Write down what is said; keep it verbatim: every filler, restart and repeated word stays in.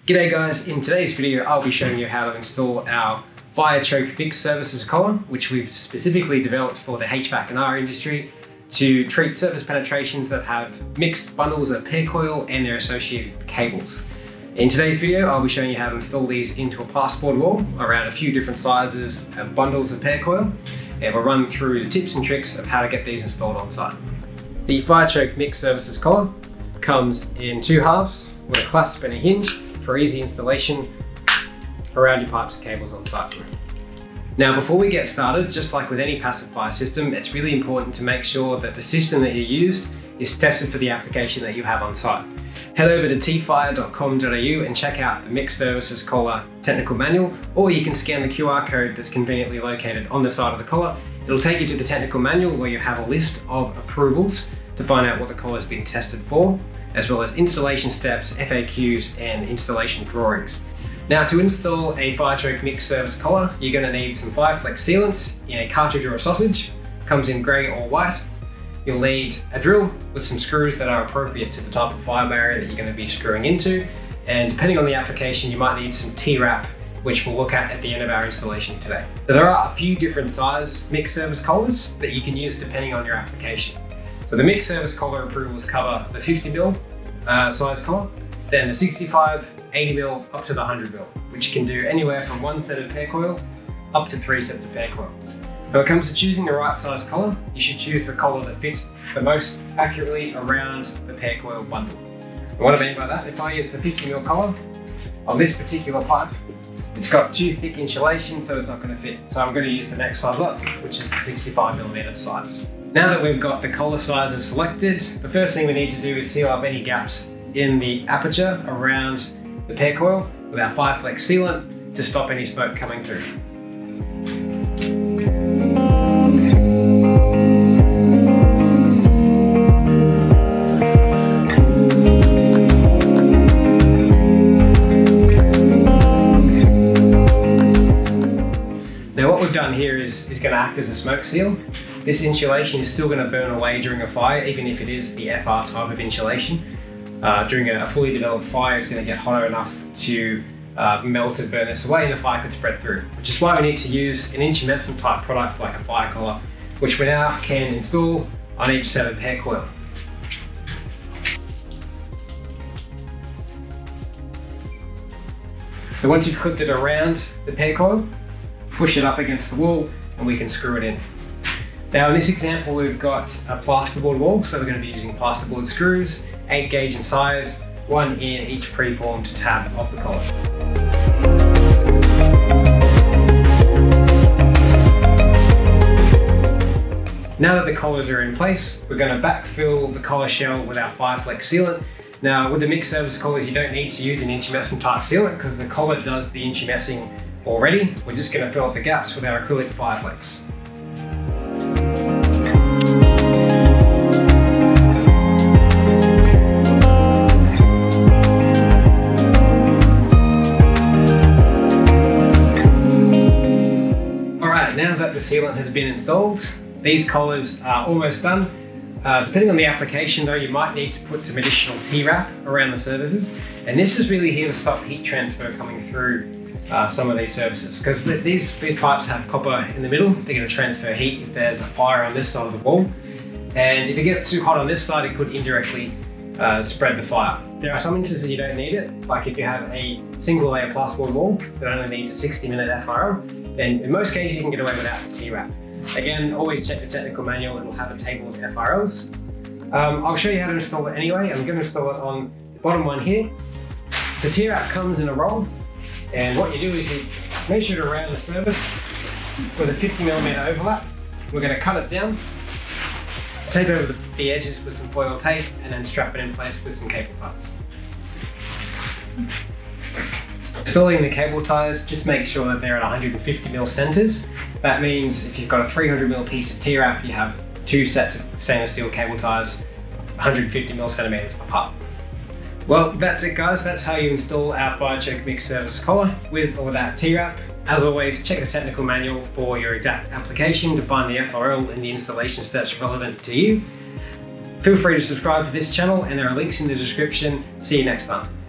G'day guys, in today's video I'll be showing you how to install our FyreCHOKE Mixed Services Collar, which we've specifically developed for the H V A C and R industry to treat surface penetrations that have mixed bundles of pair coil and their associated cables. In today's video I'll be showing you how to install these into a plasterboard wall around a few different sizes of bundles of pair coil, and we'll run through the tips and tricks of how to get these installed on site. The FyreCHOKE Mixed Services Collar comes in two halves with a clasp and a hinge for easy installation around your pipes and cables on site. Now before we get started, just like with any passive fire system, it's really important to make sure that the system that you use is tested for the application that you have on site. Head over to t fire dot com dot a u and check out the Mixed Services Collar technical manual, or you can scan the Q R code that's conveniently located on the side of the collar. It'll take you to the technical manual where you have a list of approvals to find out what the collar has been tested for, as well as installation steps, F A Qs, and installation drawings. Now to install a FyreCHOKE Mixed Service Collar, you're going to need some FyreFlex sealant in a cartridge or a sausage. Comes in grey or white. You'll need a drill with some screws that are appropriate to the type of fire barrier that you're going to be screwing into, and depending on the application you might need some T wrap, which we'll look at at the end of our installation today. So there are a few different size mixed service collars that you can use depending on your application. So the mixed service collar approvals cover the fifty mil uh, size collar, then the sixty-five, eighty mil up to the one hundred mil, which can do anywhere from one set of pair coil up to three sets of pair coil. When it comes to choosing the right size collar, you should choose the collar that fits the most accurately around the pair coil bundle. And what I mean by that, if I use the fifty mil collar on this particular pipe, it's got too thick insulation, so it's not going to fit. So I'm going to use the next size up, which is the sixty-five millimeter size. Now that we've got the collar sizes selected, the first thing we need to do is seal up any gaps in the aperture around the pair coil with our FyreFlex sealant to stop any smoke coming through. Now what we've done here is, is going to act as a smoke seal. This insulation is still going to burn away during a fire, even if it is the F R type of insulation. Uh, during a fully developed fire, it's going to get hotter enough to uh, melt and burn this away, and the fire could spread through. Which is why we need to use an intumescent type product like a fire collar, which we now can install on each set of pair coil. So once you've clipped it around the pair coil, push it up against the wall and we can screw it in. Now in this example we've got a plasterboard wall, so we're going to be using plasterboard screws, eight gauge in size, one in each preformed tab of the collar. Now that the collars are in place, we're going to backfill the collar shell with our FyreFlex sealant. Now with the mixed service collars you don't need to use an intumescent type sealant because the collar does the intumescing already. We're just going to fill up the gaps with our acrylic FyreFlex. Now that the sealant has been installed, these collars are almost done. Uh, depending on the application though, you might need to put some additional T wrap around the surfaces. And this is really here to stop heat transfer coming through uh, some of these surfaces. Because these, these pipes have copper in the middle, they're going to transfer heat if there's a fire on this side of the wall. And if you get too hot on this side, it could indirectly uh, spread the fire. There are some instances you don't need it, like if you have a single layer plasterboard wall that only needs a sixty minute F R L, then in most cases you can get away without the T wrap. Again, always check the technical manual, it will have a table of F R Ls. Um, I'll show you how to install it anyway. I'm going to install it on the bottom one here. The T wrap comes in a roll, and what you do is you measure it around the surface with a fifty millimeter overlap. We're going to cut it down, tape over the, the edges with some foil tape, and then strap it in place with some cable ties. Installing the cable ties, just make sure that they're at one hundred fifty mil centers. That means if you've got a three hundred mil piece of T wrap, you have two sets of stainless steel cable ties, one hundred fifty mil centimeters apart. Well, that's it guys. That's how you install our FyreCHOKE Mixed Service Collar with or without T wrap. As always, check the technical manual for your exact application to find the F R L and the installation steps relevant to you. Feel free to subscribe to this channel, and there are links in the description. See you next time.